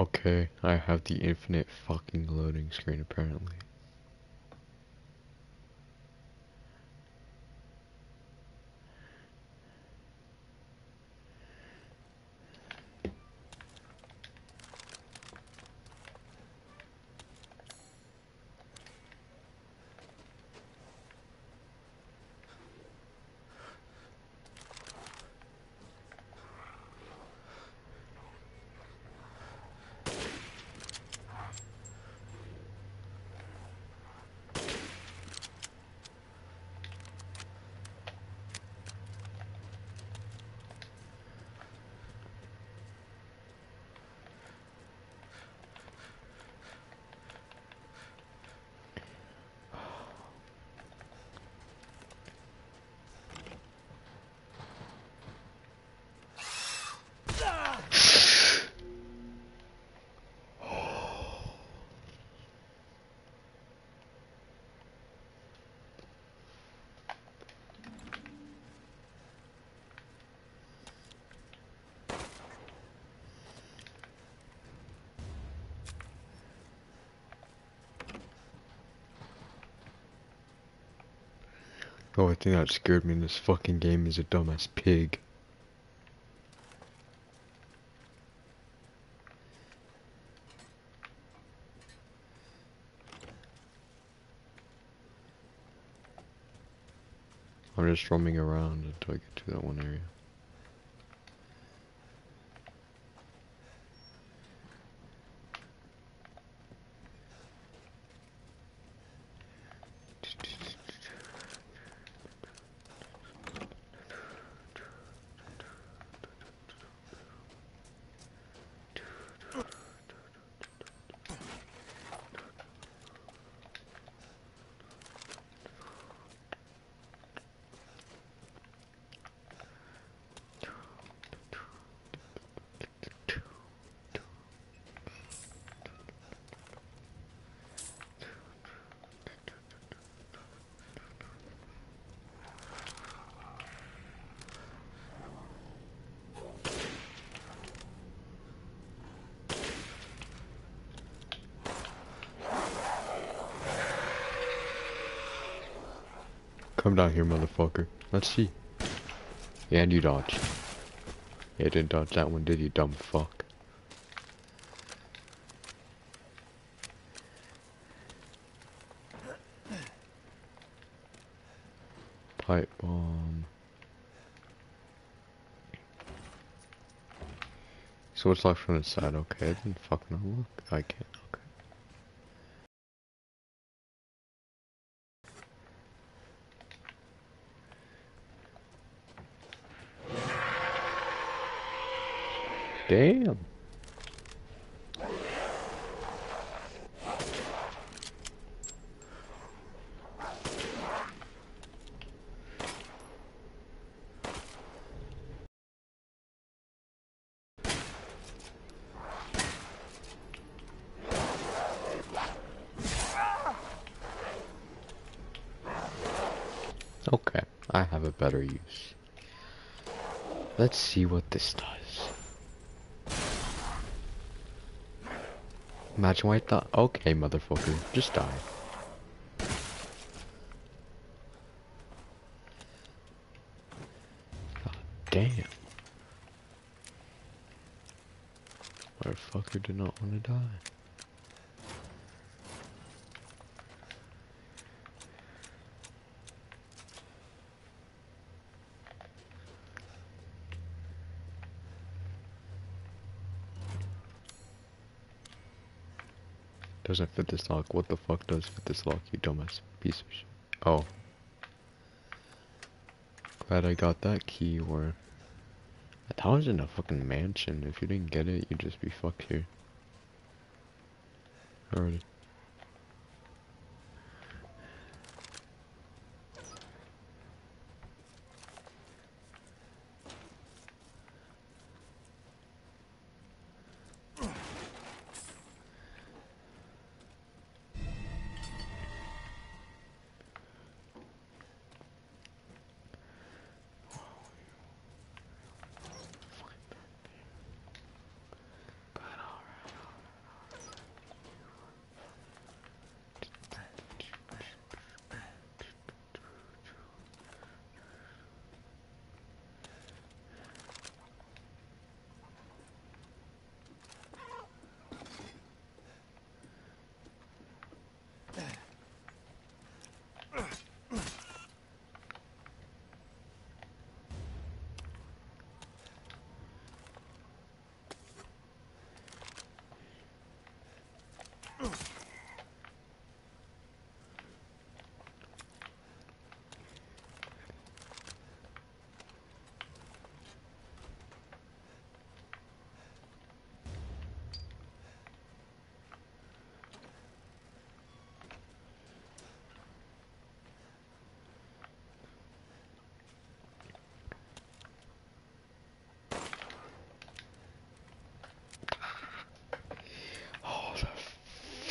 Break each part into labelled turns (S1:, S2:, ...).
S1: Okay, I have the infinite fucking loading screen apparently. The only thing that scared me in this fucking game is a dumbass pig. I'm just roaming around until I get to that one area. Come down here, motherfucker. Let's see. Yeah, and you dodged. Yeah, didn't dodge that one, did you, dumb fuck? Pipe bomb. So what's left from the side? Okay, I didn't fucking look. I can't. Okay. Damn. Okay, I have a better use. Let's see what this does. Imagine what I thought. Okay, motherfucker, just die. God damn. Motherfucker did not want to die. Doesn't fit this lock. What the fuck does fit this lock, you dumbass piece of shit? Oh. Glad I got that key, or... I thought it was in a fucking mansion. If you didn't get it, you'd just be fucked here. Already.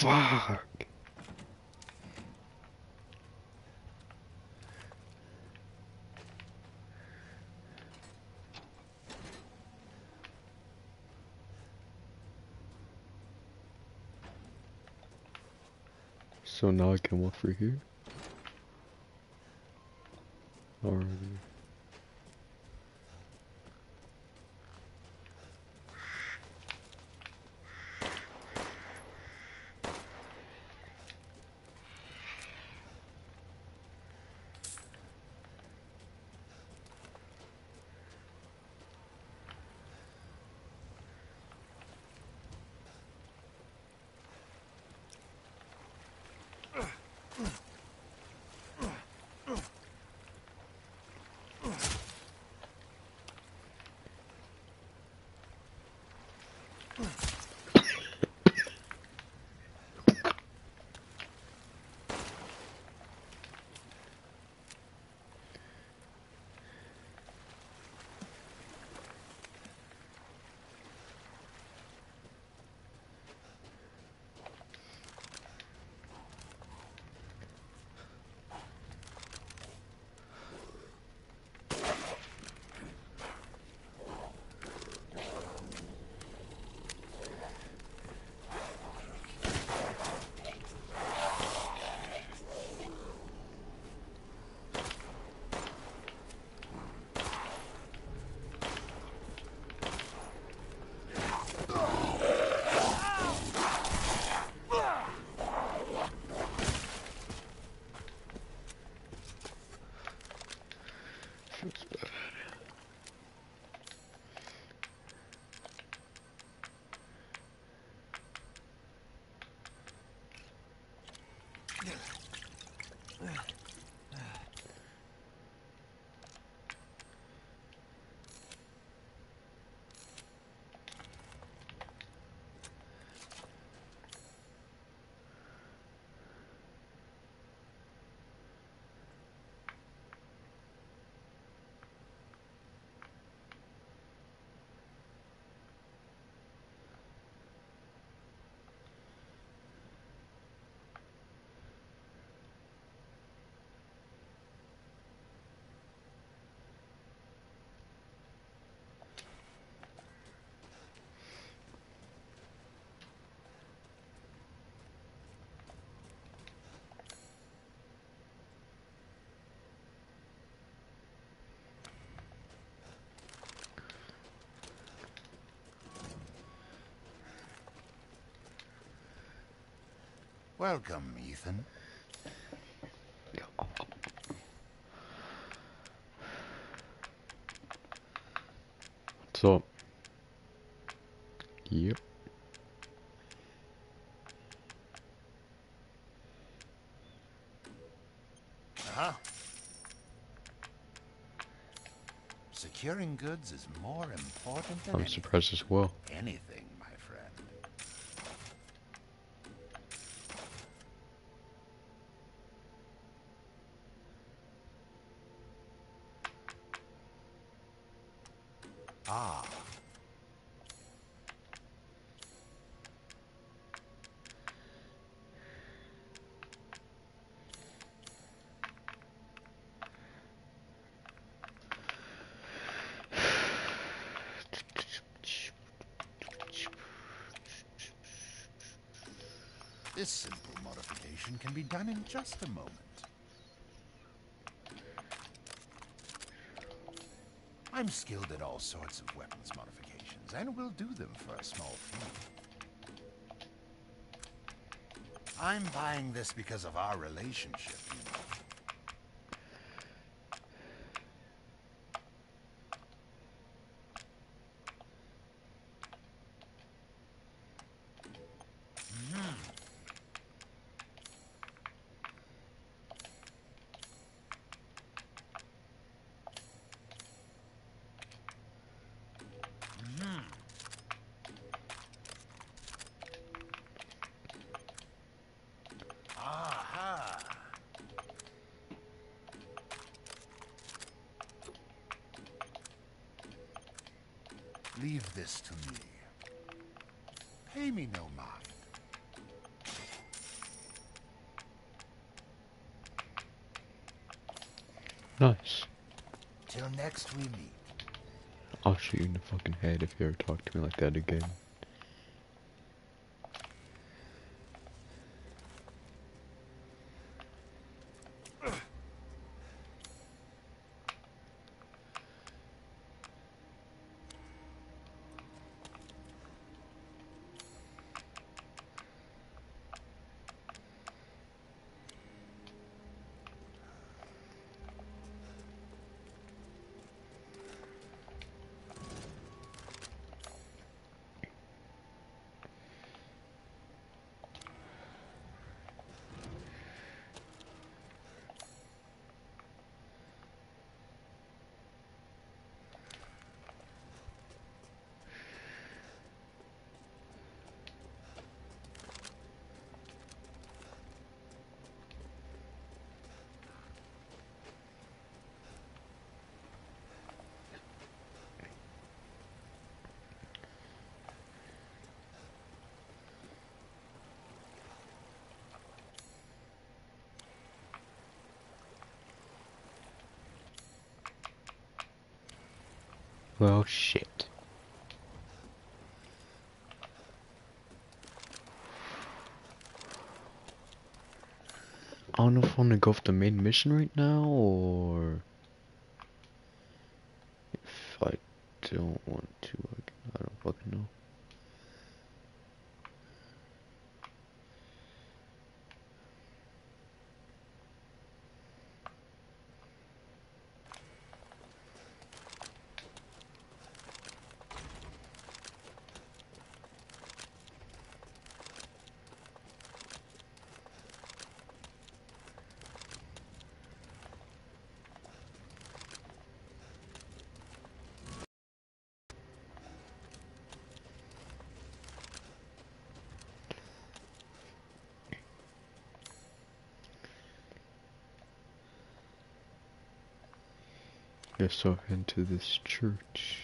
S1: Fuck. So now I can walk through here? Alrighty.
S2: Welcome, Ethan.
S1: What's up? Yep.
S2: Uh-huh. Securing goods is more important than
S1: I'm surprised as well.
S2: anything, my friend. Ah. This simple modification can be done in just a moment. I'm skilled at all sorts of weapons modifications, and will do them for a small fee. I'm buying this because of our relationship, you know. Aha! Leave this to me. Pay me no mind.
S1: Nice.
S2: Till next we meet.
S1: I'll shoot you in the fucking head if you ever talk to me like that again. Well, shit. I don't know if I want to go for the main mission right now, or if I don't want to, I don't fucking know. Guess I'll head to this church.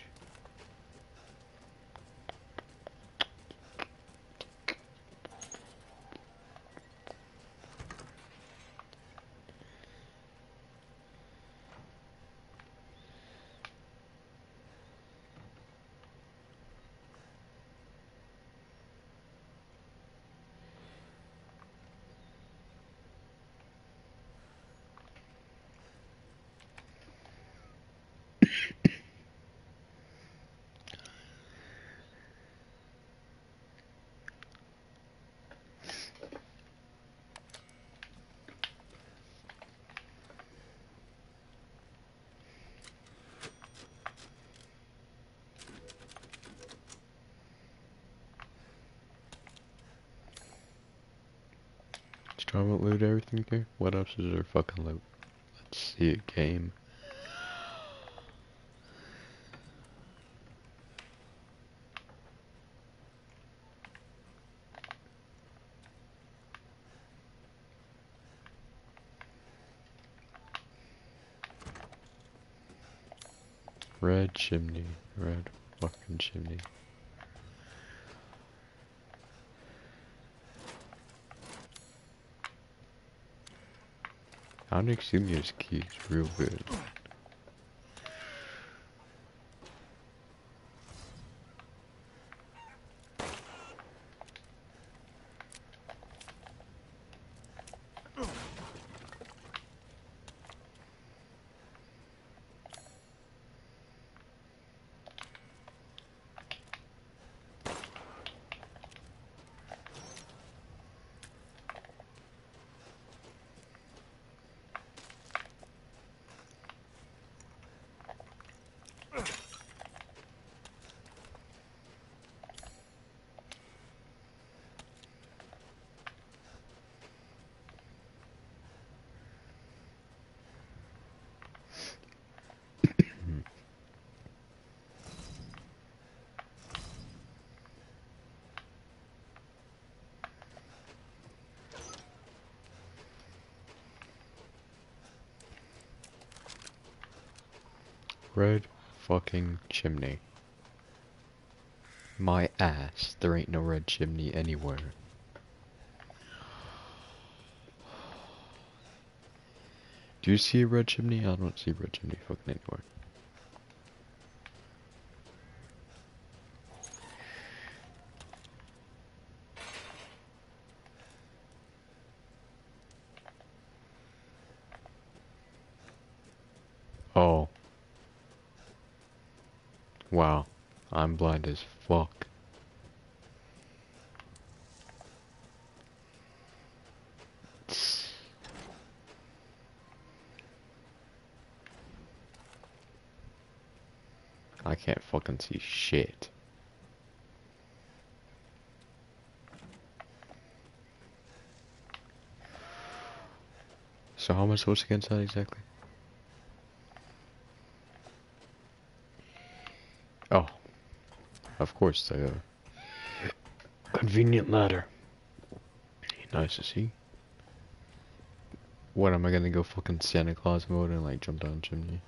S1: Try to loot everything here. What else is there fucking loot? Let's see a game. Red chimney. Red fucking chimney. Onyx key is real good. Red fucking chimney. My ass, there ain't no red chimney anywhere. Do you see a red chimney? I don't see a red chimney fucking anywhere. Oh. Wow. I'm blind as fuck. I can't fucking see shit. So how am I supposed to get inside exactly? Oh. Of course, the convenient ladder. Nice to see. What, am I gonna go fucking Santa Claus mode and like jump down chimney?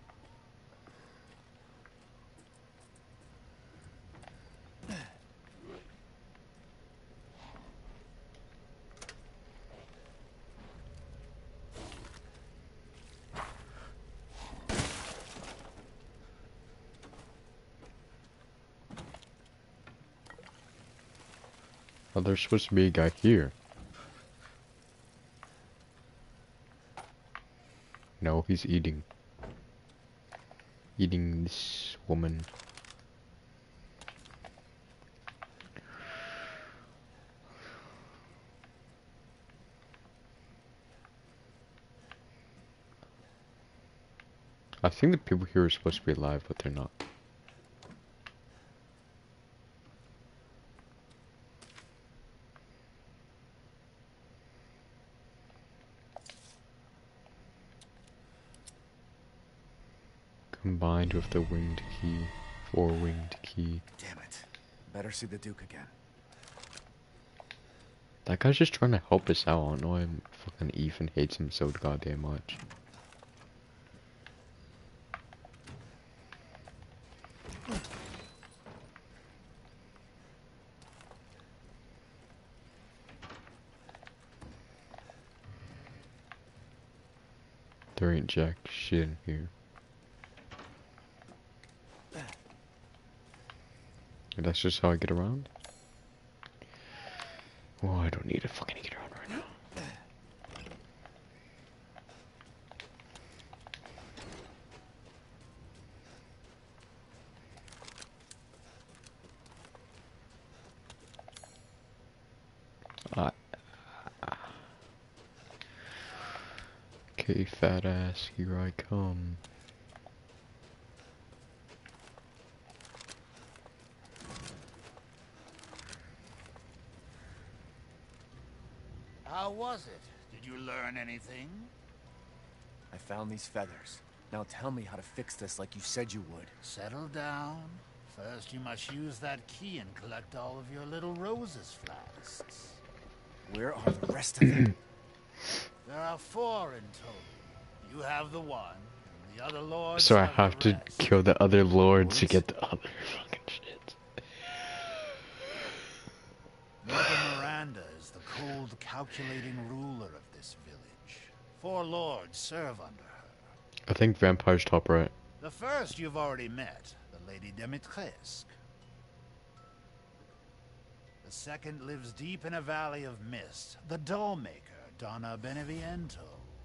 S1: Oh, there's supposed to be a guy here. No, he's eating. Eating this woman. I think the people here are supposed to be alive, but they're not. Combined with the winged key. 4-winged key.
S3: Damn it. Better see the Duke again.
S1: That guy's just trying to help us out. I don't know why fucking Ethan hates him so goddamn much. There ain't jack shit in here. That's just how I get around? Oh, I don't need to fucking get around right now. Okay, fat ass, here I come.
S2: How was it? Did you learn anything?
S3: I found these feathers. Now tell me how to fix this like you said you would.
S2: Settle down. First, you must use that key and collect all of your little roses flasks.
S3: Where are the rest of them?
S2: There are 4 in total. You have the one, and the other lords
S1: So I
S2: have
S1: have
S2: the
S1: to
S2: rest.
S1: kill the other lords to get the other fucking shit.
S2: Mother Miranda is the cold, calculating ruler of this village. 4 lords serve under her.
S1: I think vampire's top right.
S2: The first you've already met, the Lady Dimitrescu. The second lives deep in a valley of mist, the dollmaker, Donna Beneviento.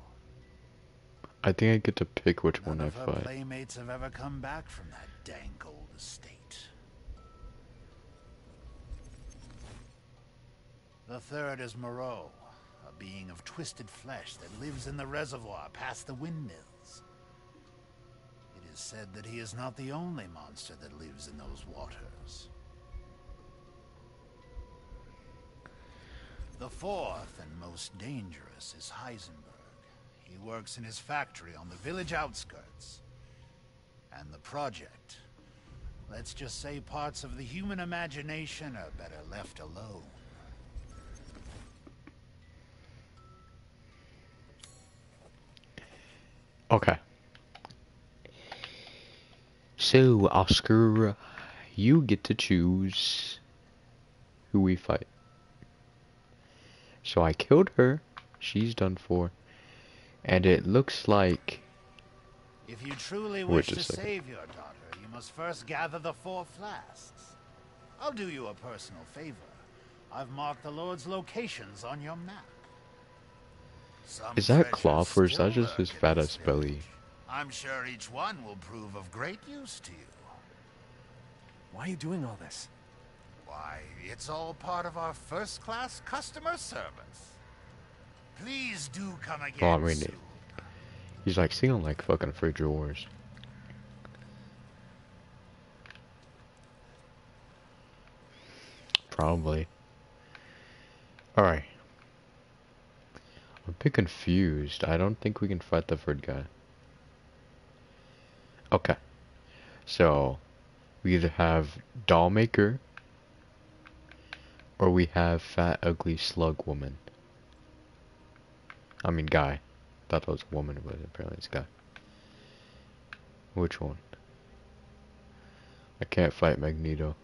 S1: I think I get to pick which
S2: None
S1: one I
S2: of her
S1: fight.
S2: playmates have ever come back from that dank old estate. The third is Moreau, a being of twisted flesh that lives in the reservoir past the windmills. It is said that he is not the only monster that lives in those waters. The fourth and most dangerous is Heisenberg. He works in his factory on the village outskirts. And the project. Let's just say parts of the human imagination are better left alone.
S1: Okay. So, Oscar, you get to choose who we fight. So I killed her. She's done for. And it looks like...
S2: If you truly
S1: Wait
S2: wish
S1: a
S2: to
S1: second.
S2: save your daughter, you must first gather the 4 flasks. I'll do you a personal favor. I've marked the Lord's locations on your map. Some
S1: Is that
S2: treasures
S1: cloth or is
S2: still
S1: that just his
S2: lurk in
S1: fat
S2: this
S1: ass belly?
S2: village. I'm sure each one will prove of great use to you.
S3: Why are you doing all this?
S2: Why, it's all part of our first-class customer service. Please do come again
S1: Well, I mean,
S2: soon.
S1: he's like singing like fucking Fridge Wars. Probably. Alright. I'm a bit confused. I don't think we can fight the third guy. Okay. So, we either have Dollmaker, or we have Fat Ugly Slug Woman. I mean guy. Thought that was a woman, but apparently it's a guy. Which one? I can't fight Magneto.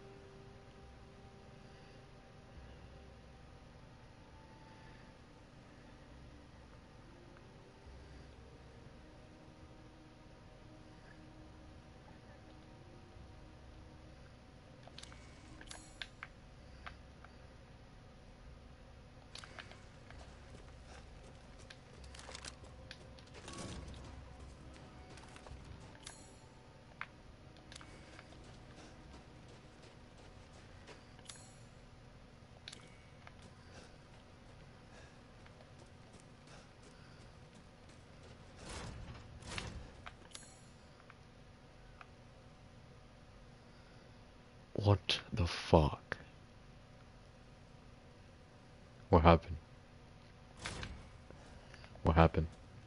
S1: What the fuck? What happened? What happened?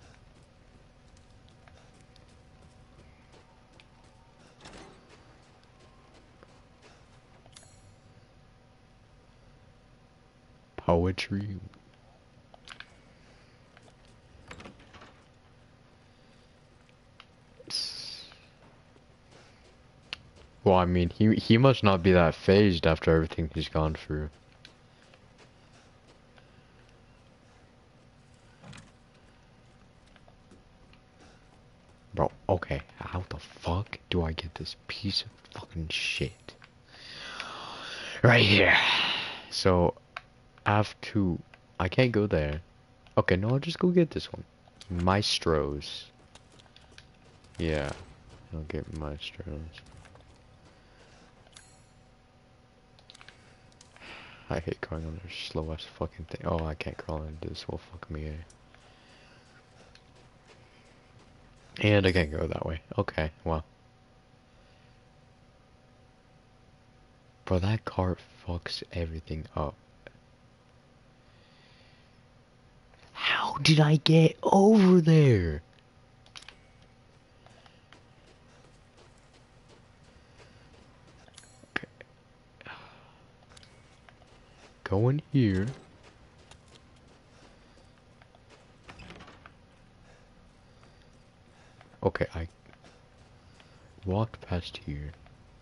S1: Poetry? Well, I mean, he must not be that phased after everything he's gone through. Bro, okay, how the fuck do I get this piece of fucking shit? Right here. So, I have to... I can't go there. Okay, no, I'll just go get this one. Maestros. Yeah, I'll get Maestros. I hate crawling on their slow ass fucking thing. Oh, I can't crawl into this. Will fuck me. And I can't go that way. Okay, well. Bro, that cart fucks everything up. How did I get over there? Okay. Go in here. Okay, I walked past here.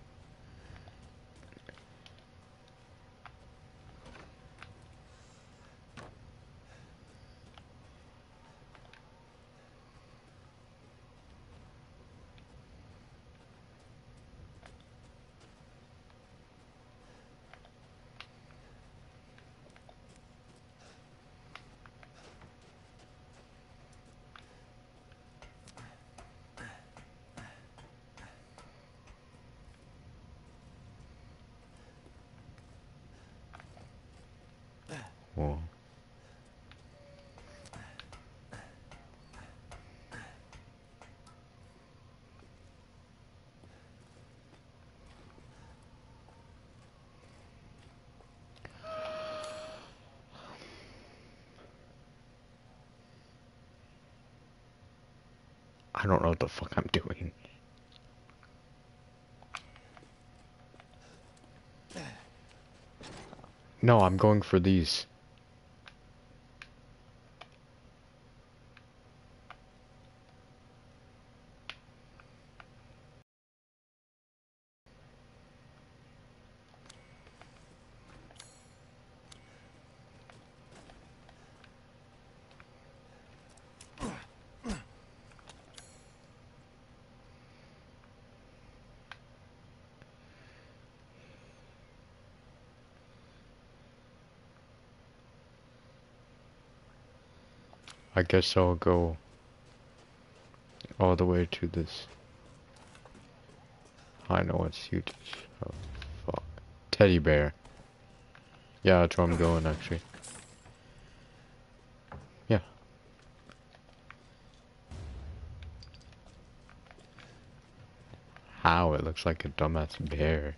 S1: Well, I don't know what the fuck I'm doing. No, I'm going for these. I guess I'll go all the way to this. I know it's huge. Oh, fuck. Teddy bear. Yeah, that's where I'm going actually. Yeah. How? It looks like a dumbass bear.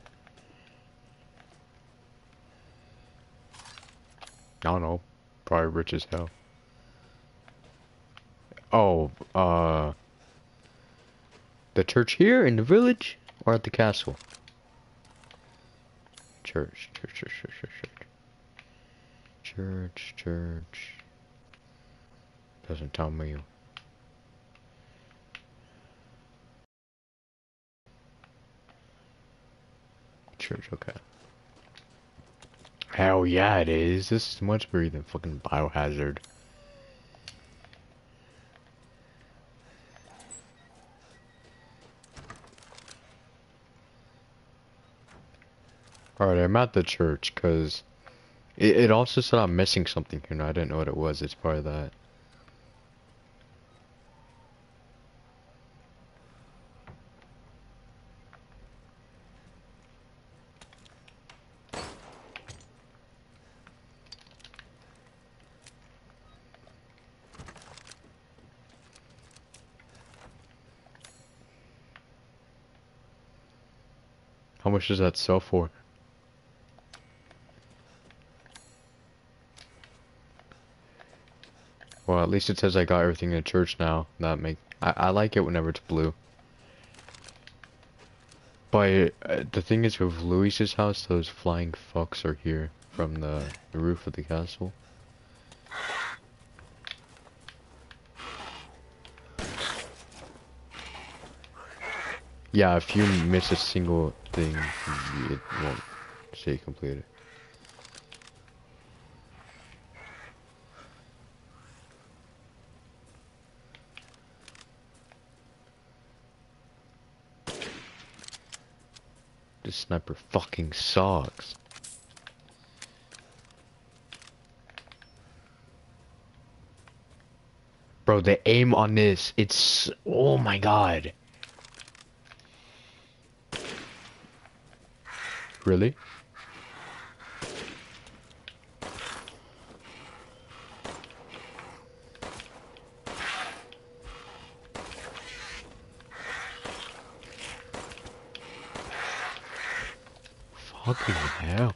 S1: I don't know. Probably rich as hell. Oh, the church here in the village or at the castle? Church. Doesn't tell me. Church, okay. Hell yeah, it is. This is much better than fucking Biohazard. Alright, I'm at the church, because it also said I'm missing something here, and I didn't know what it was. It's part of that. How much does that sell for? Well, at least it says I got everything in the church now. I like it whenever it's blue. But the thing is with Luis's house, those flying fucks are here from the roof of the castle. Yeah, if you miss a single thing, it won't say completed. This sniper fucking sucks. Bro, the aim on this, it's... Oh my god. Really? Fucking hell.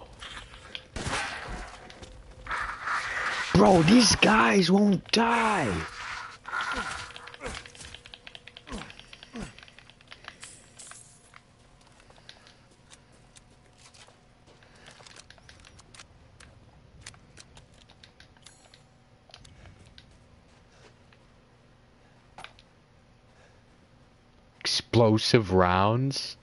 S1: Bro, these guys won't die. Explosive rounds?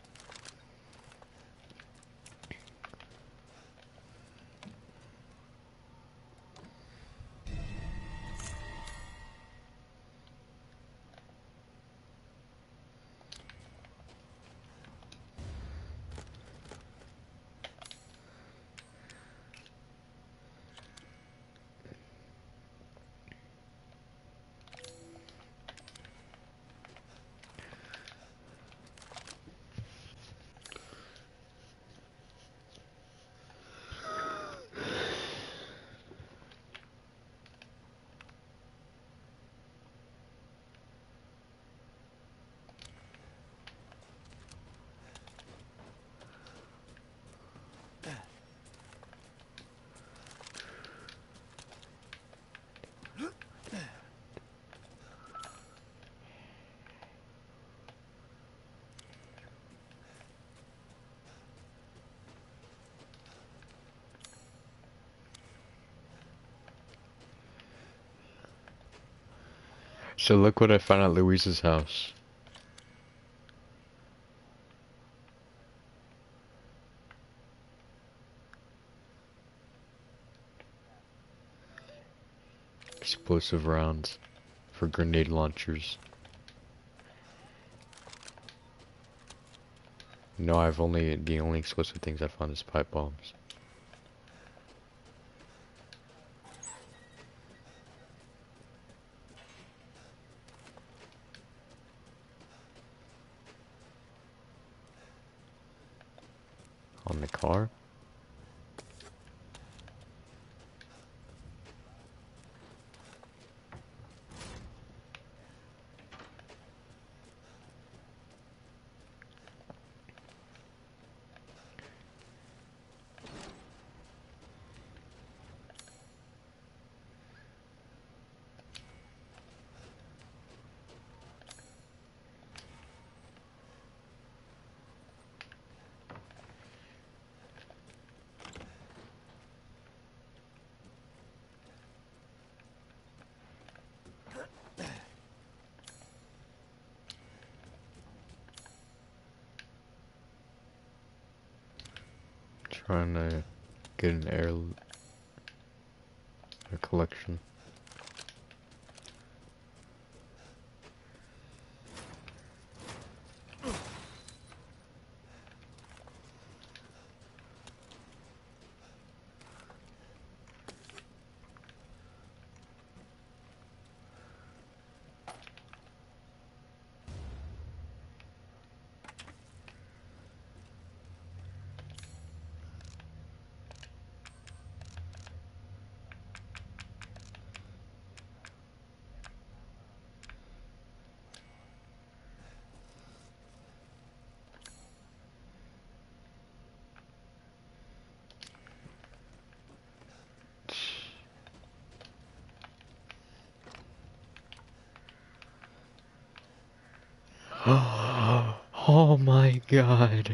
S1: So look what I found at Luisa's house. Explosive rounds for grenade launchers. No, the only explosive things I found is pipe bombs. in the car? Trying to get an air collection. Oh my god.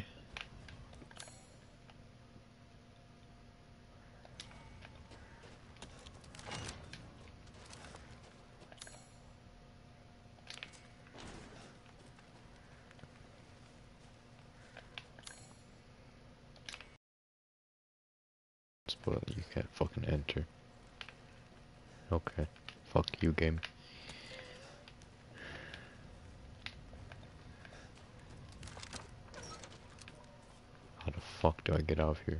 S1: But you can't fucking enter. Okay. Fuck you, game. How the fuck do I get out of here?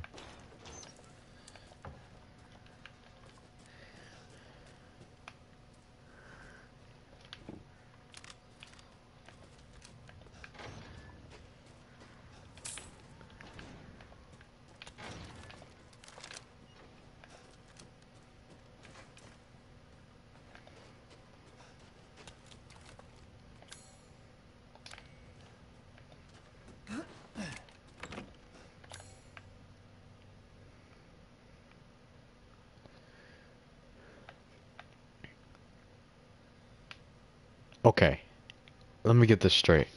S1: Okay. Let me get this straight.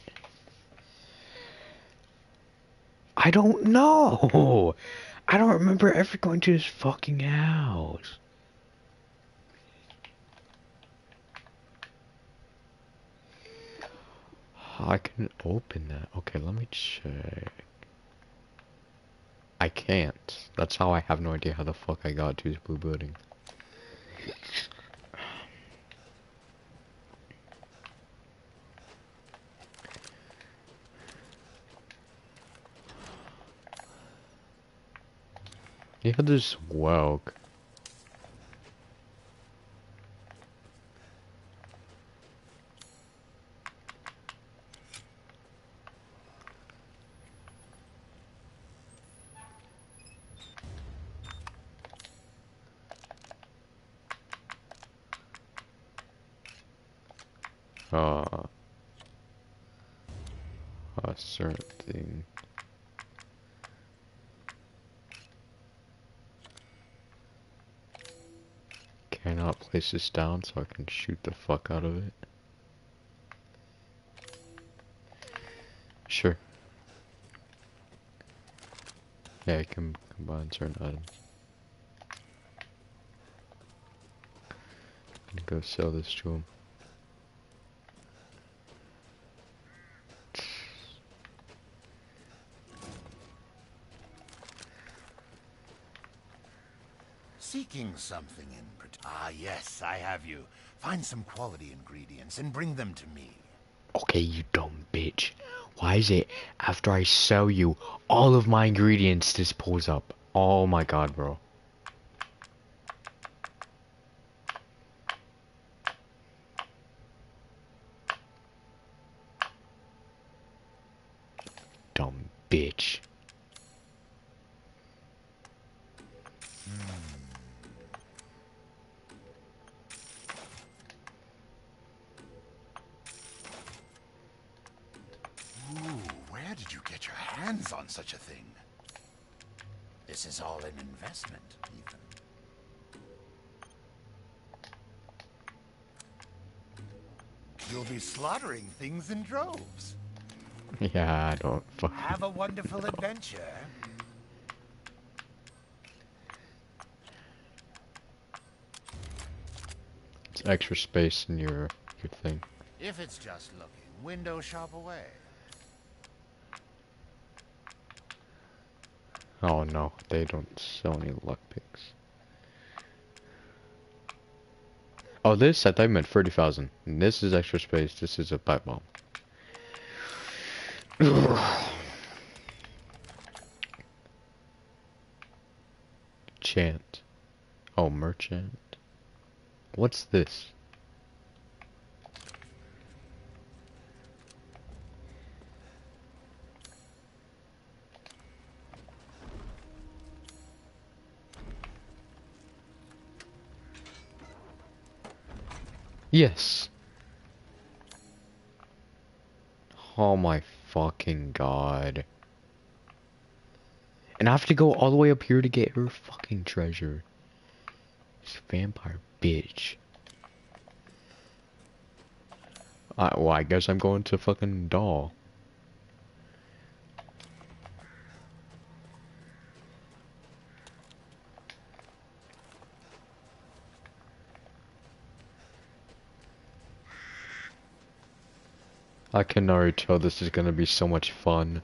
S1: I don't know! I don't remember ever going to this fucking house. I can open that. Okay, let me check. I can't. That's how I have no idea how the fuck I got to this blue building. Yeah, this Welk. A certain thing. Cannot place this down so I can shoot the fuck out of it. Sure. Yeah, I can combine certain items. I'm gonna go sell this to him.
S2: Seeking something in Ah, yes, I have you. Find some quality ingredients and bring them to me.
S1: Okay, you dumb bitch. Why is it after I sell you all of my ingredients this pulls up? Oh my god, bro. Dumb bitch.
S2: get your hands on such a thing? This is all an investment, Ethan. You'll be slaughtering things in droves.
S1: Yeah, I don't fuck.
S2: Have a wonderful adventure.
S1: It's extra space in your thing.
S2: If it's just looking, window shop away.
S1: Oh no, they don't sell any luck picks. Oh, this I thought you meant 30,000. This is extra space. This is a pipe bomb. Chant. Oh, merchant. What's this? Yes. Oh my fucking god. And I have to go all the way up here to get her fucking treasure. This vampire bitch. Well, I guess I'm going to fucking doll. I can already tell this is gonna be so much fun.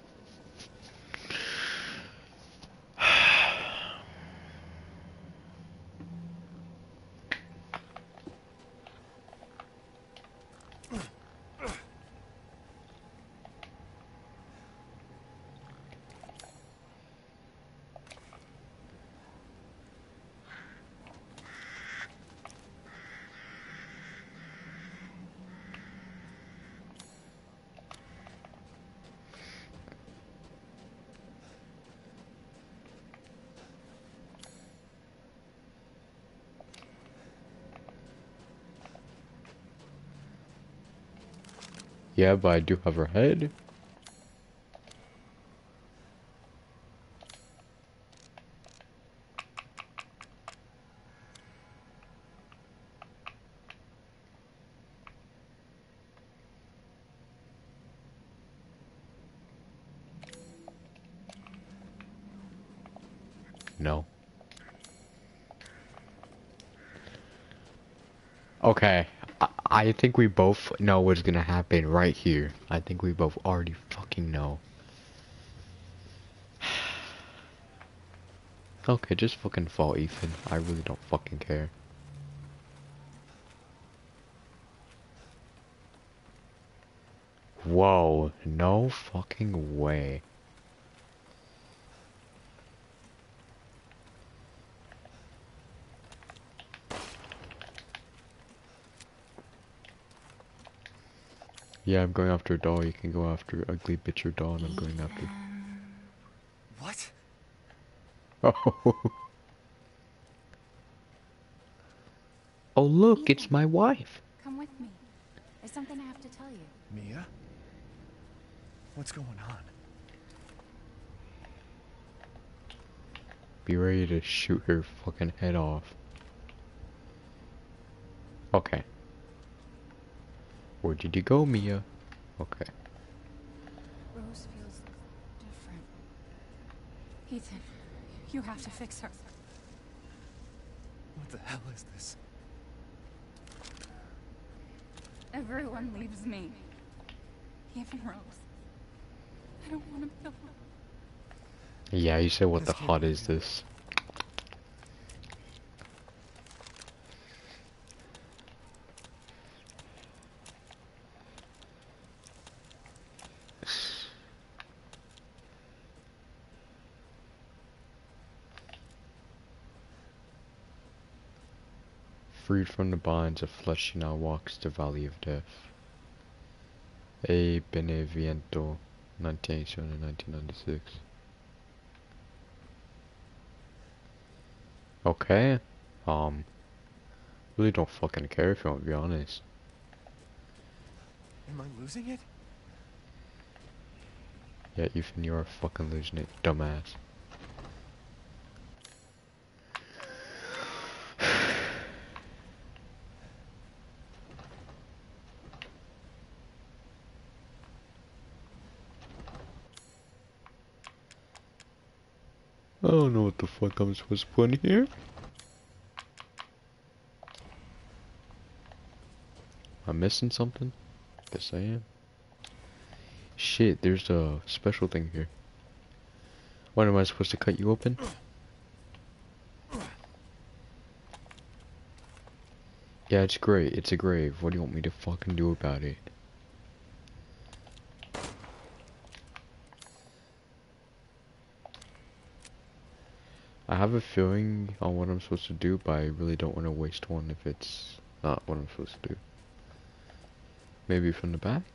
S1: Yeah, but I do have her head. No. Okay. I think we both know what's gonna happen right here. I think we both already fucking know. Okay, just fucking fall, Ethan. I really don't fucking care. Whoa, no fucking way. Yeah, I'm going after a doll. You can go after ugly bitch or doll, and I'm going after.
S3: What?
S1: Oh. Oh look, it's my wife.
S4: Come with me. There's something I have to tell you.
S3: Mia? What's going on?
S1: Be ready to shoot her fucking head off. Okay. Where did you go, Mia? Okay.
S4: Rose feels different. Ethan, you have to fix her.
S3: What the hell is this?
S4: Everyone leaves me. Even Rose. I don't want to kill her.
S1: Yeah, you said what
S3: This
S1: the
S3: can't
S1: hot
S3: be
S1: is
S3: good.
S1: this? Freed from the bonds of flesh, she now walks the valley of death. A Beneviento, 1987-1996. Okay. Really don't fucking care if you want to be honest.
S3: Am I losing it?
S1: Yeah, Ethan, you are fucking losing it, dumbass. I don't know what the fuck I'm supposed to put in here. Am I missing something? Guess I am. Shit, there's a special thing here. What, am I supposed to cut you open? Yeah, it's great. It's a grave. What do you want me to fucking do about it? I have a feeling on what I'm supposed to do, but I really don't want to waste one if it's not what I'm supposed to do. Maybe from the back?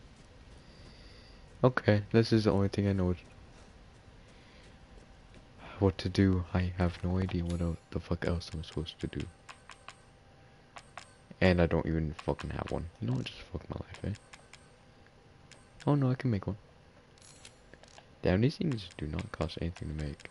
S1: Okay, this is the only thing I know what to do. I have no idea what the fuck else I'm supposed to do. And I don't even fucking have one. You know what, just fuck my life, eh? Oh no, I can make one. Damn, these things do not cost anything to make.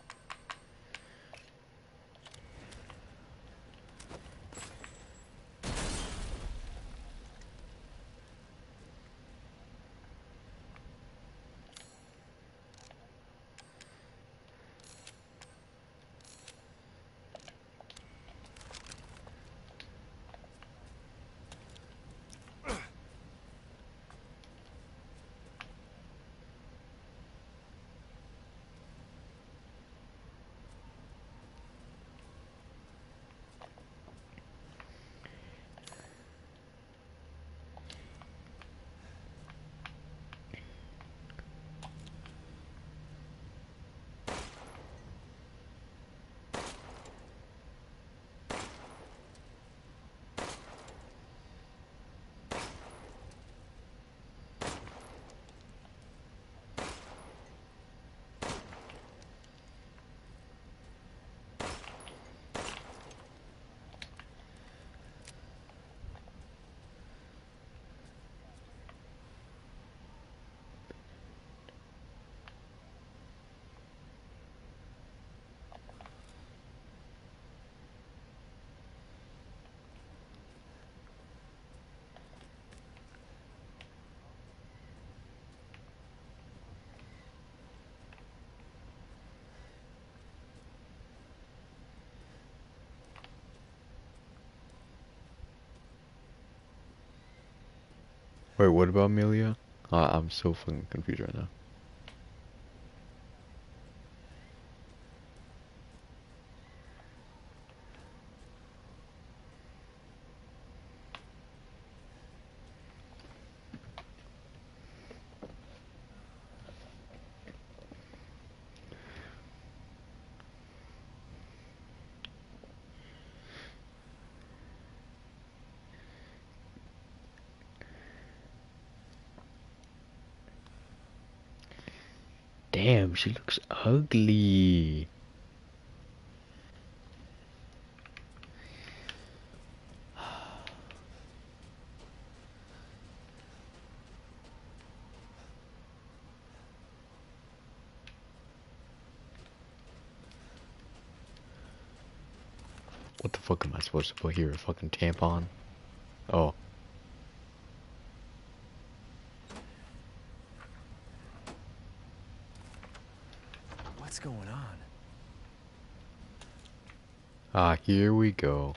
S1: Wait, what about Amelia? I'm so fucking confused right now. Damn, she looks ugly. What the fuck am I supposed to put here? A fucking tampon? Oh.
S3: What's going on?
S1: Ah, here we go.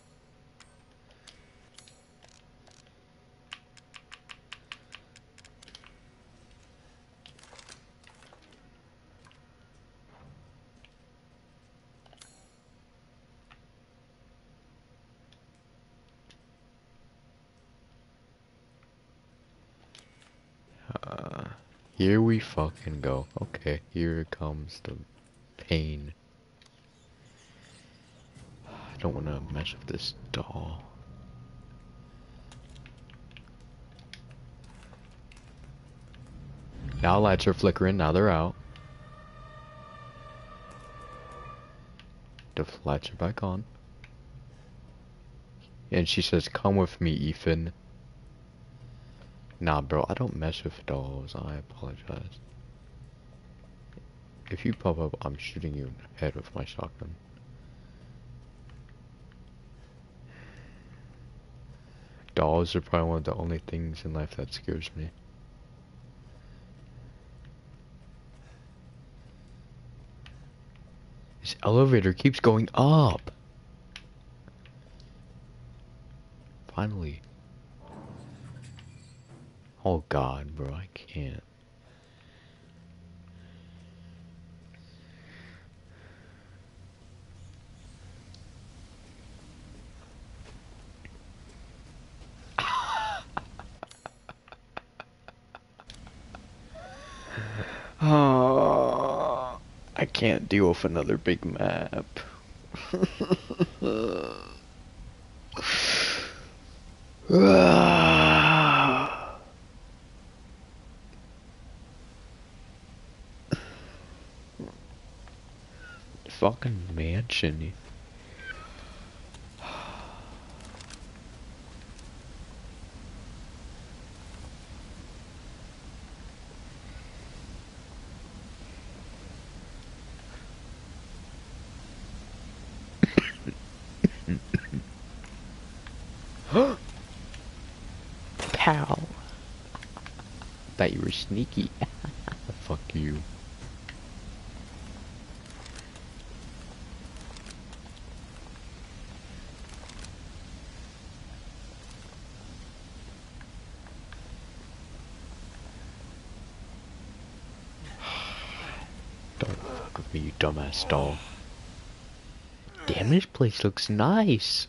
S1: Here we fucking go. Okay, here comes the pain. I don't want to mess with this doll. Now lights are flickering, now they're out. The lights are back on. And she says, "Come with me, Ethan." Nah, bro, I don't mess with dolls. I apologize. If you pop up, I'm shooting you in the head with my shotgun. Dolls are probably one of the only things in life that scares me. This elevator keeps going up. Finally. Oh god, bro, I can't. Oh, I can't deal with another big map. Fucking mansion. Pow. Thought you were sneaky. Fuck you. Don't fuck with me, you dumbass doll. Damn, this place looks nice.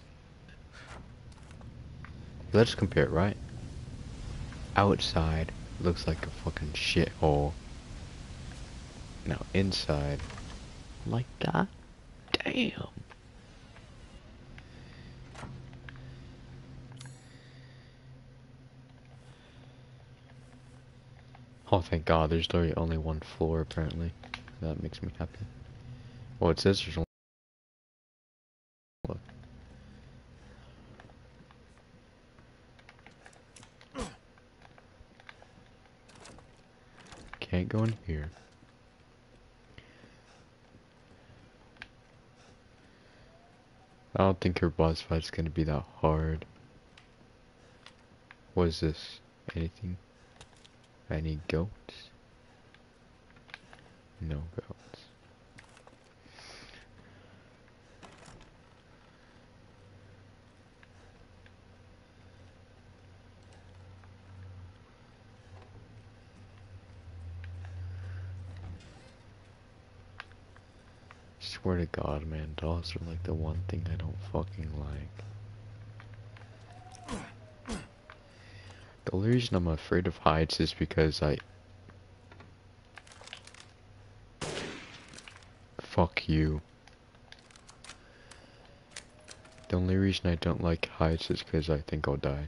S1: Let's compare it, right? Outside looks like a fucking shithole. Now inside, like that? Damn. Oh, thank God, there's literally only one floor, apparently. That makes me happy. Well, it says there's only one. Can't go in here. I don't think her boss fight's gonna be that hard. What is this? Anything? Any goats? No goats. Swear to God, man, dolls are like the one thing I don't fucking like. The only reason I'm afraid of heights is because Fuck you. The only reason I don't like heights is because I think I'll die.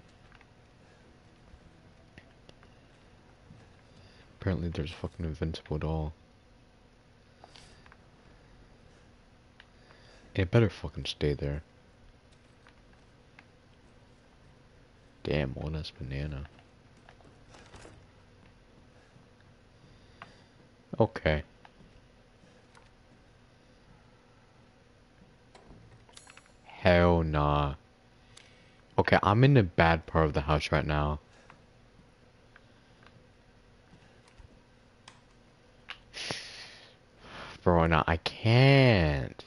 S1: Apparently there's a fucking invincible doll. It better fucking stay there. Damn, one ass banana. Okay. Hell nah. Okay, I'm in the bad part of the house right now. Bro, no, I can't.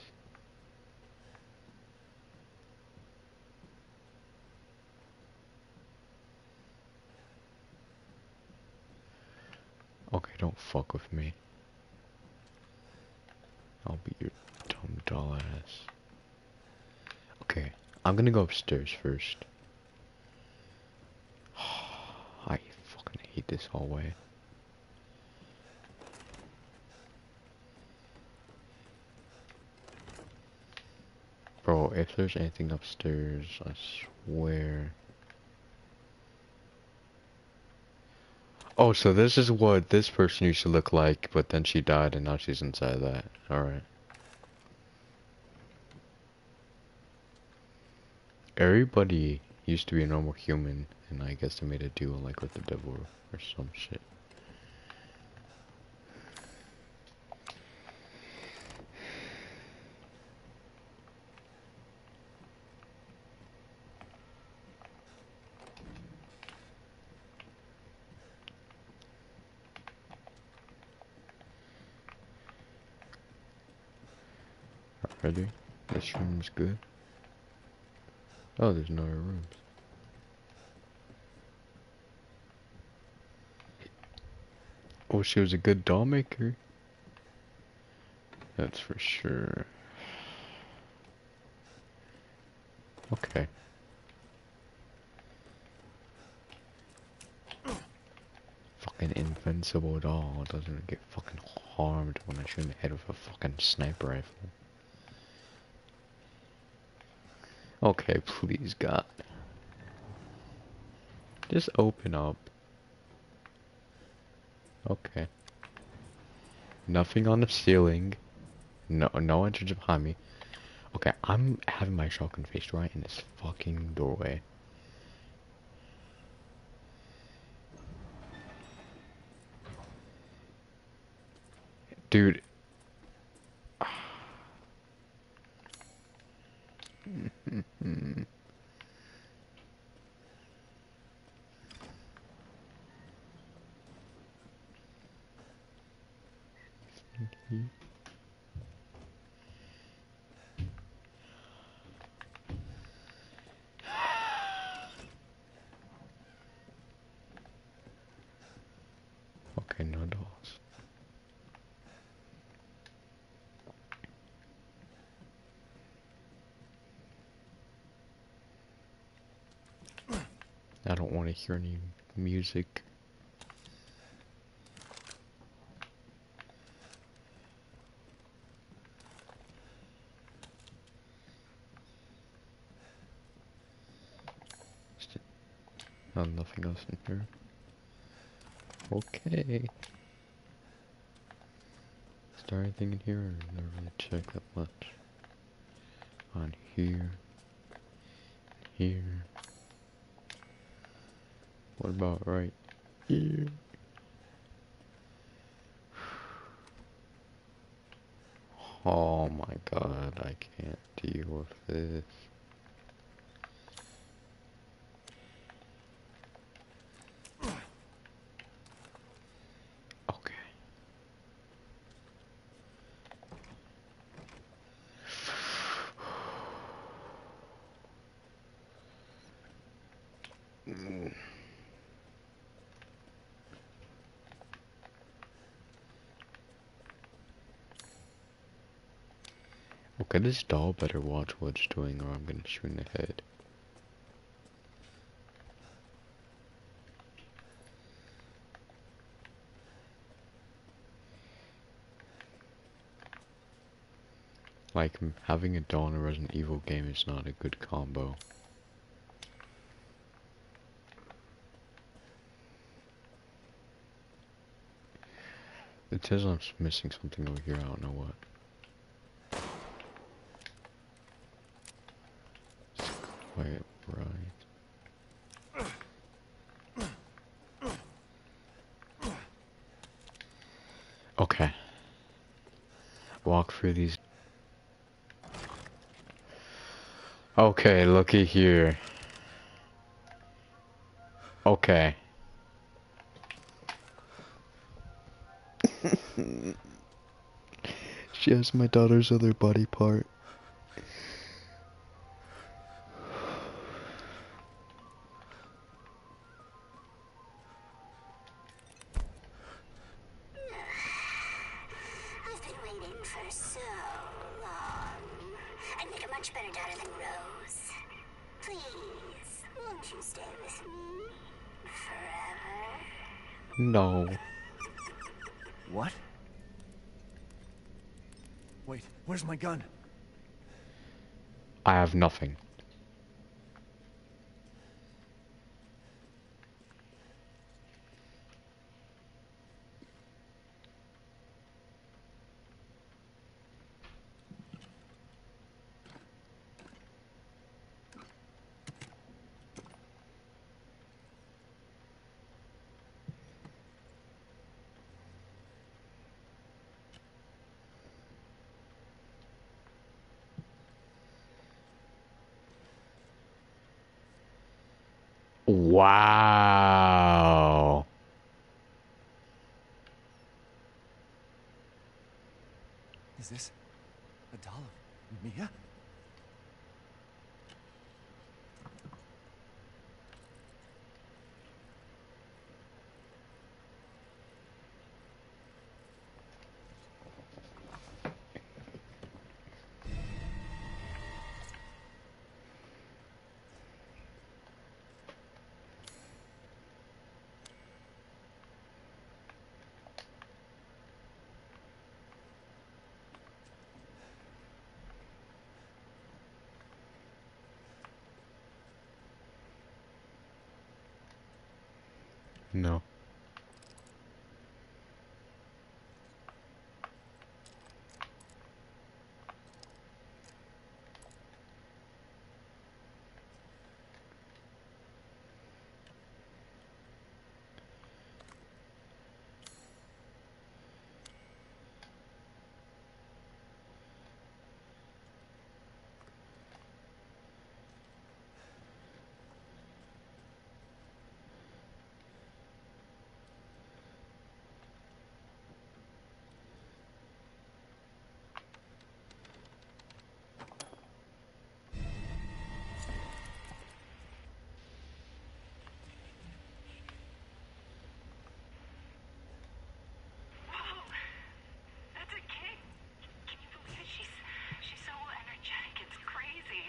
S1: Okay, don't fuck with me. I'll be your dumb doll ass. Okay, I'm gonna go upstairs first. I fucking hate this hallway. Bro, if there's anything upstairs, I swear. Oh, so this is what this person used to look like, but then she died and now she's inside that. Alright. Everybody used to be a normal human, and I guess they made a deal like with the devil or some shit. Ready? This room's good. Oh, there's no other rooms. Oh, she was a good doll maker. That's for sure. Okay. Fucking invincible doll doesn't get fucking harmed when I shoot in the head with a fucking sniper rifle. Okay, please, God. Just open up. Okay. Nothing on the ceiling. No entrance behind me. Okay, I'm having my shotgun faced right in this fucking doorway. Dude. Okay, no dolls. I don't want to hear any music. Oh, nothing else in here. Okay. Is there anything in here? I never really checked that much. On here. Here. What about right here? Oh my god, I can't deal with this. Okay. Okay, this doll better watch what it's doing or I'm gonna shoot in the head. Like, having a doll in a Resident Evil game is not a good combo. It says I'm missing something over here, I don't know what. It's quite bright. Okay. Walk through these. Okay, looky here. Okay. She has my daughter's other body part.
S5: I've been waiting for so long. I'd make a much better daughter than Rose. Please, won't you stay with me forever?
S1: No.
S3: What? Wait, where's my gun?
S1: I have nothing. Wow.
S3: Is this a doll Mia?
S1: No.
S6: Whoa! That's a kid! Can you believe it? She's so energetic, it's crazy.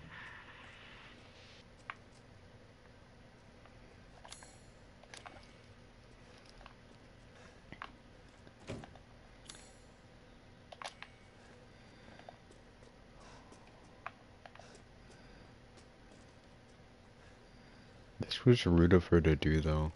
S1: This was rude of her to do, though.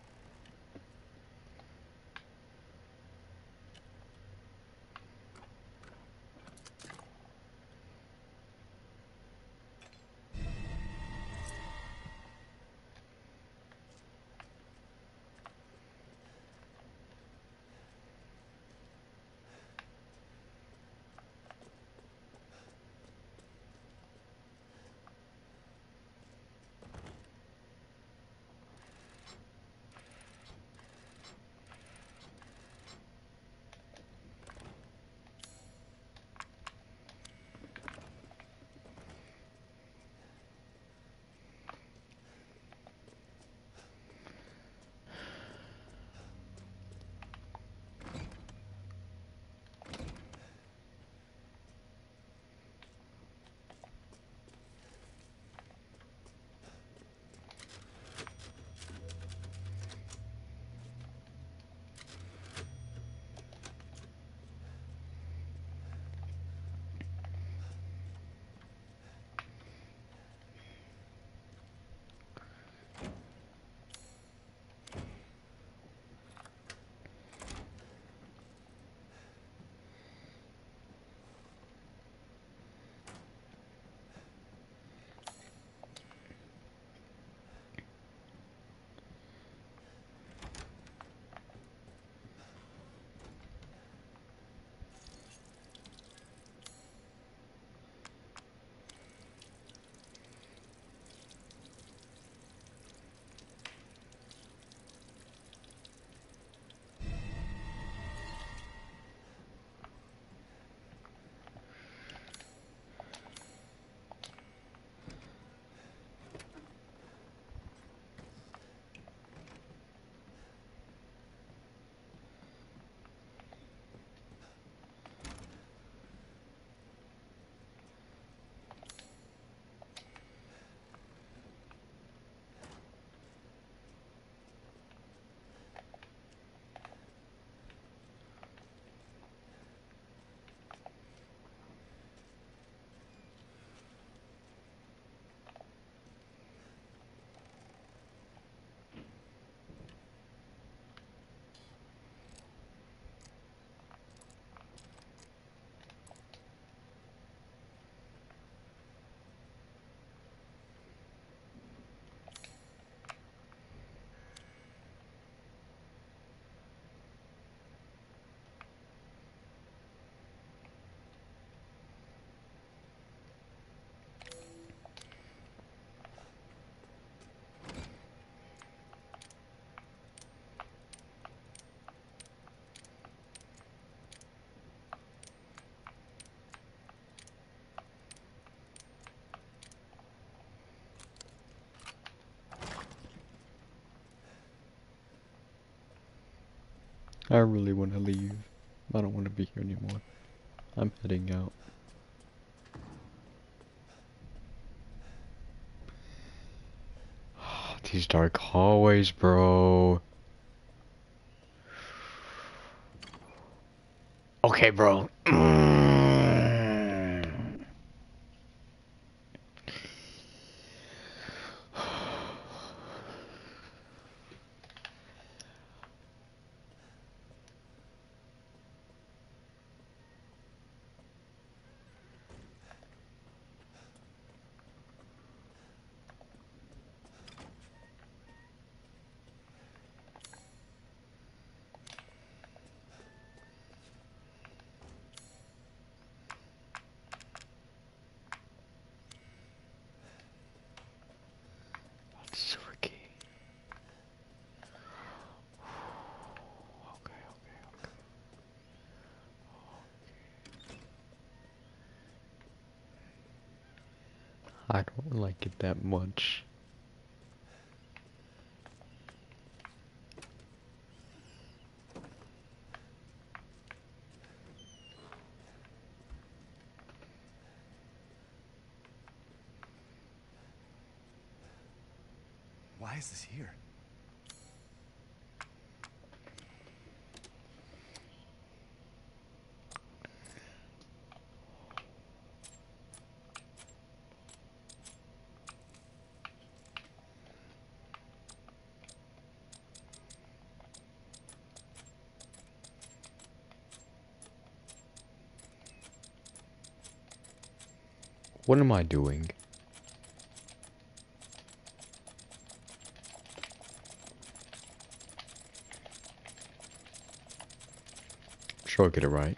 S1: I really want to leave. I don't want to be here anymore. I'm heading out. These dark hallways, bro. Okay, bro. Sewer key. Okay, okay, okay. I don't like it that much.
S3: Why is this here?
S1: What am I doing? Sure, I'll get it right.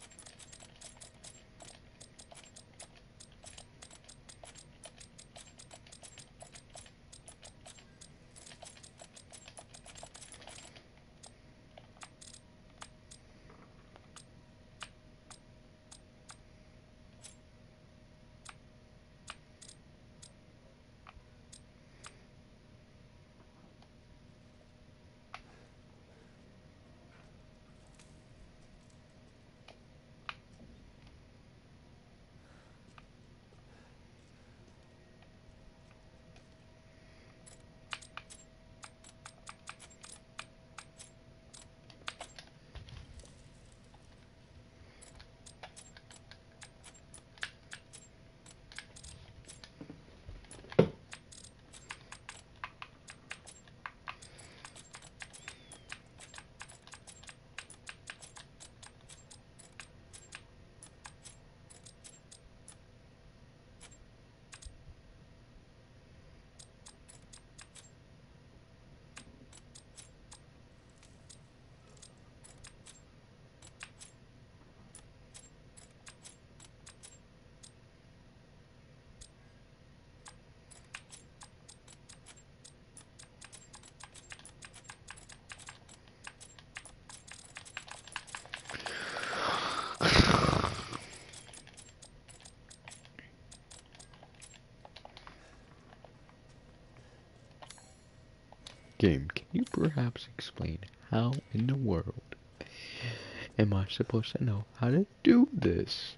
S1: Game, can you perhaps explain how in the world am I supposed to know how to do this?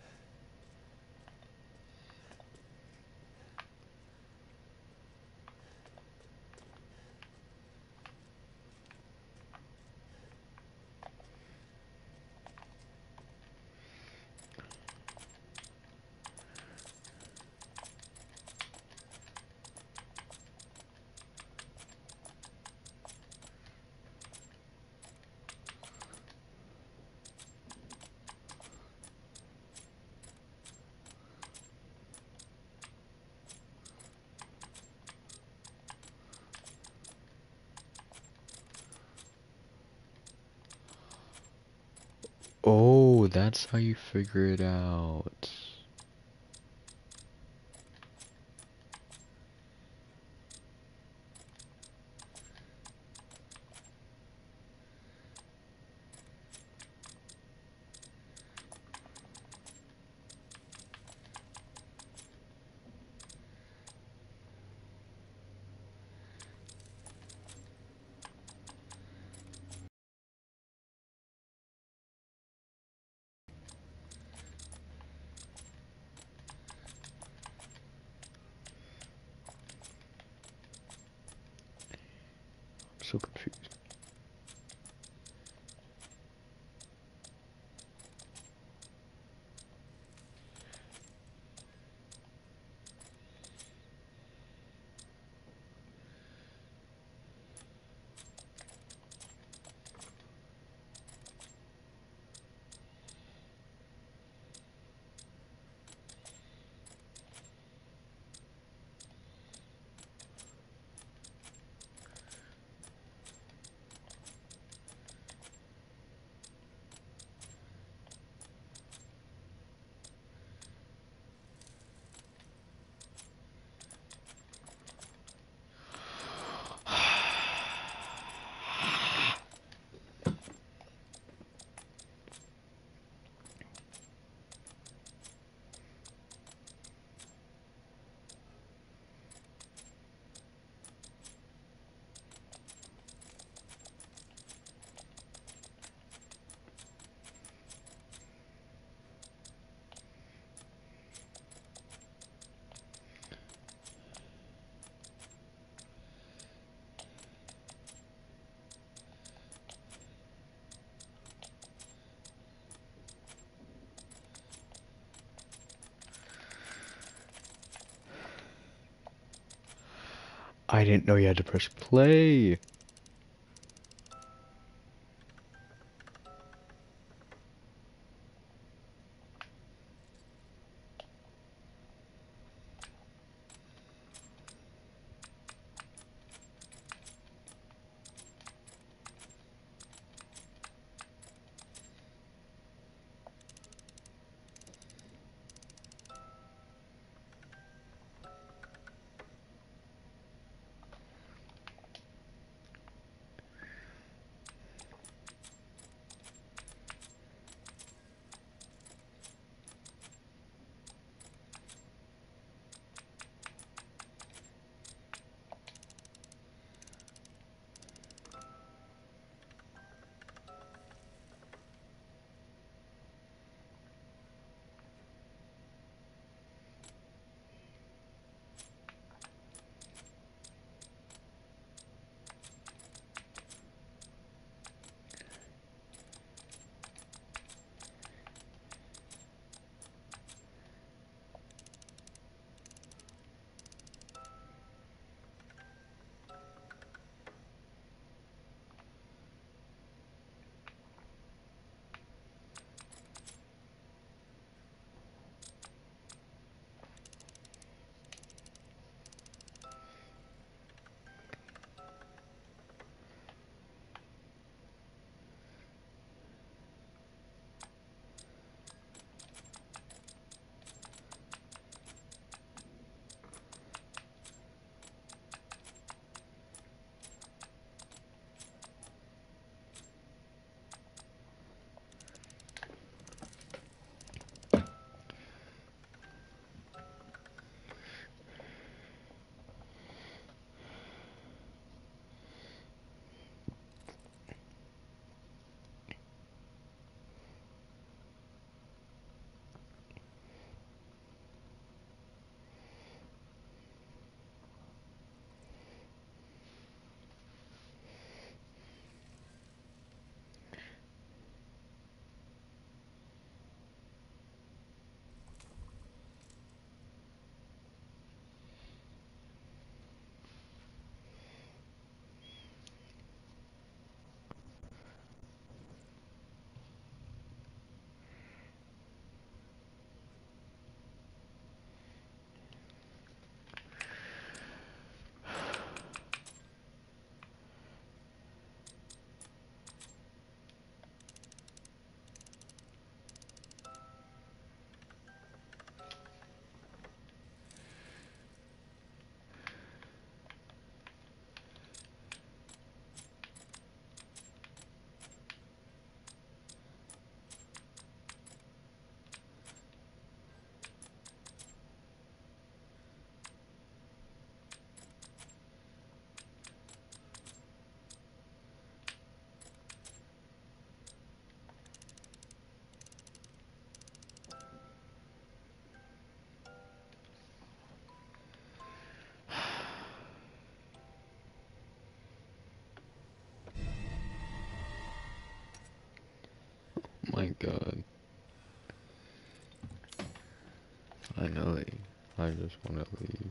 S1: Oh, that's how you figure it out. so confused. I didn't know you had to press play. god. Finally. I just want to leave.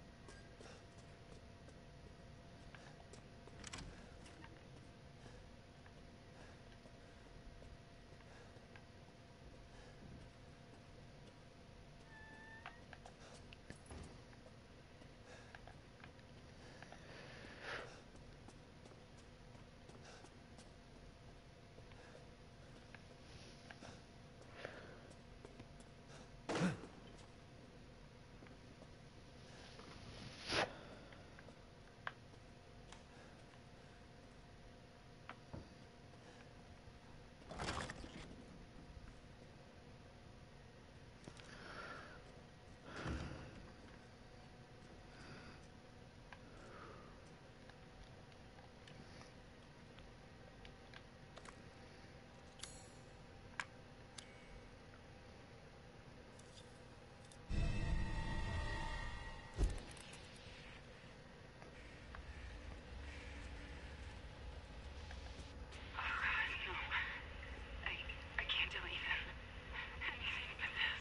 S6: No. I can't do anything. Anything but this.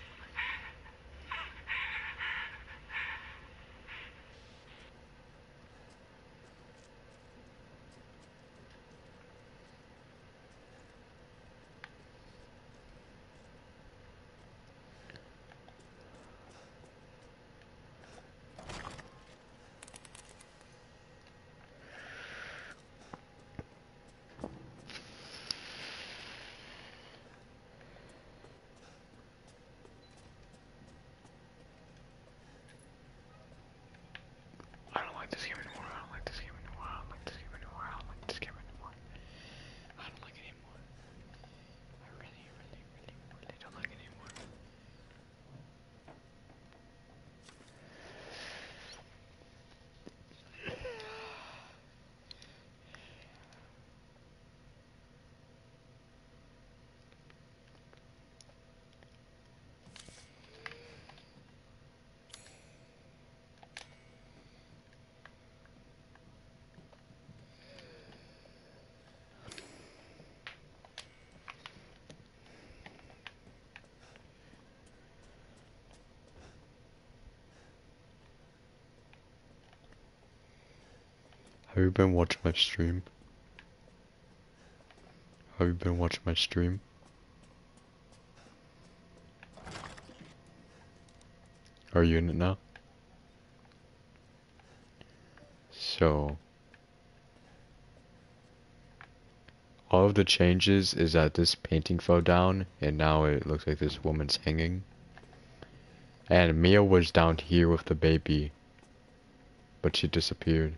S1: I don't like this game anymore. I don't like this game anymore. I don't like this game anymore. I don't like this game anymore. I don't like it anymore. I really, really, really, really don't like it anymore. Have you been watching my stream? Have you been watching my stream? Are you in it now? So, all of the changes is that this painting fell down, and now it looks like this woman's hanging. And Mia was down here with the baby, but she disappeared.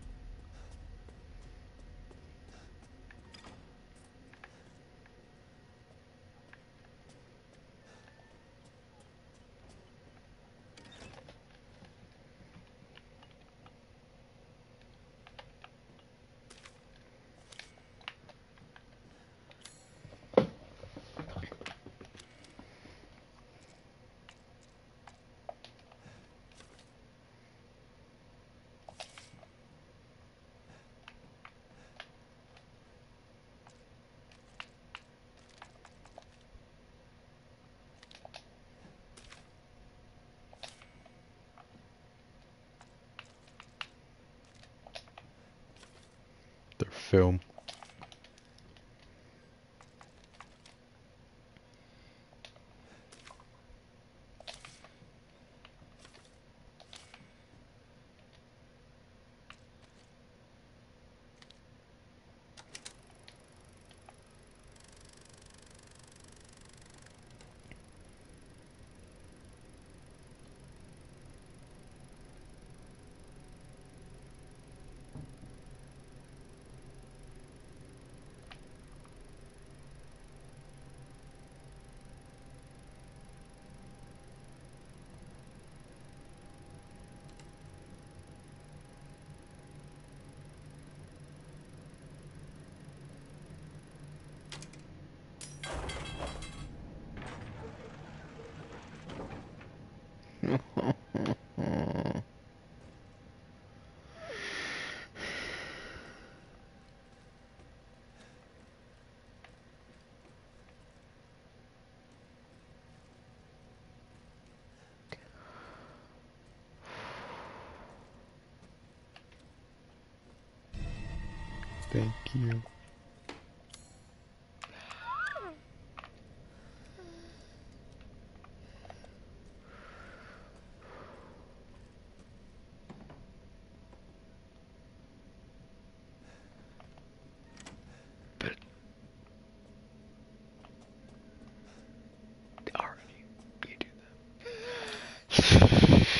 S1: Their film. Thank you. But already you do that.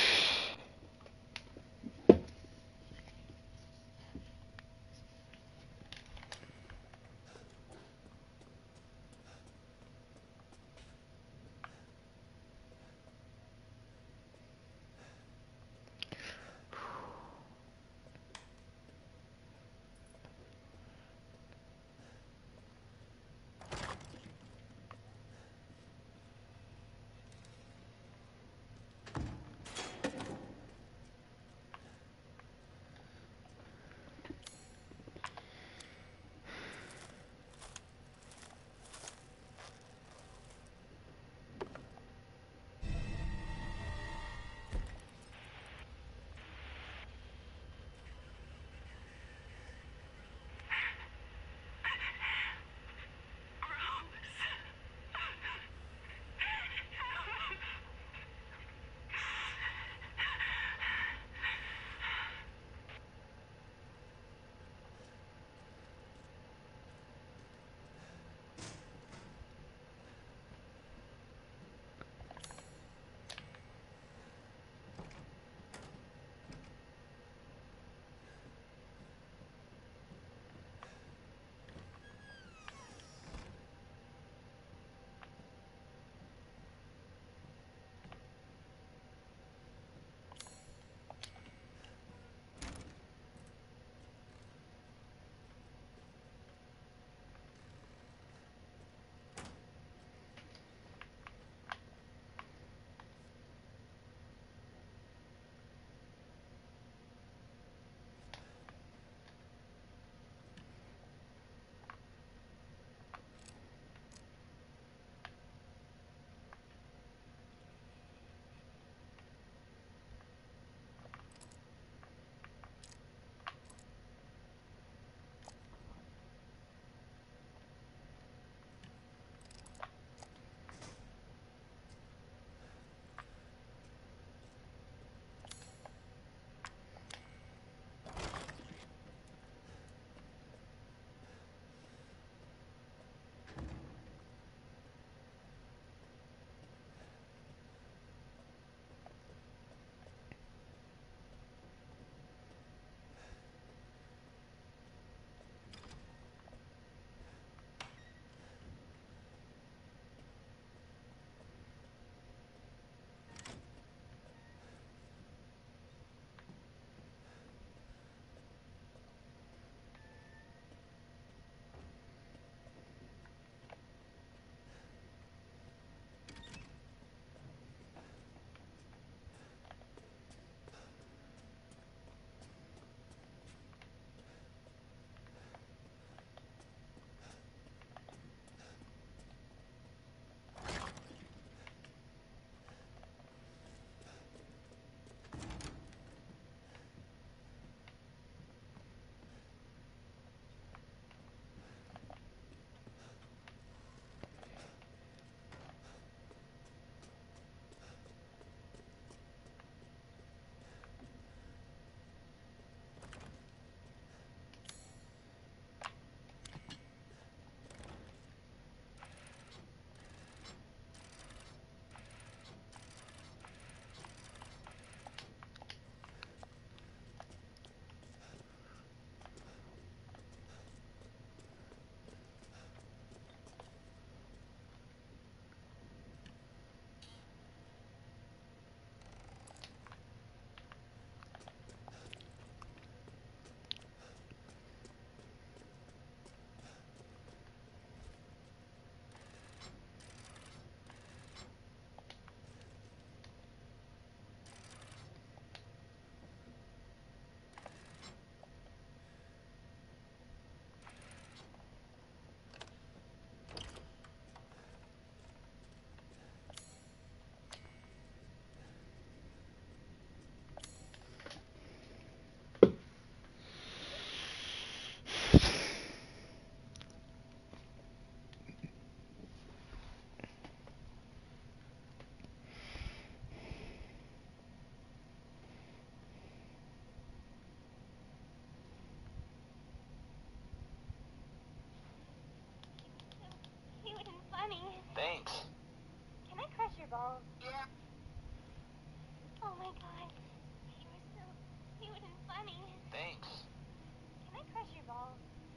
S7: Thanks.
S5: Can I crush your balls? Yeah. Oh my god. You were so cute and funny.
S7: Thanks.
S5: Can I crush your balls?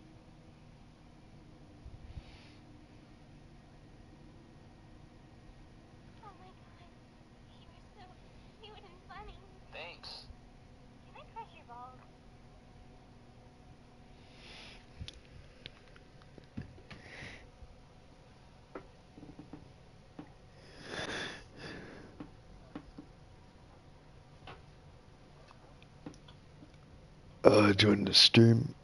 S5: Oh my god. You were so cute and funny.
S7: Thanks.
S5: Can I crush your balls?
S1: Join the stream.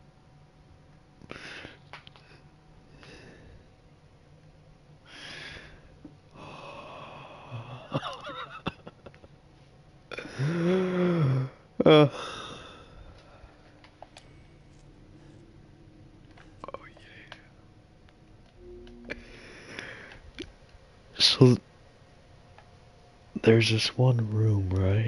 S1: uh. Oh yeah. So there's this one room, right?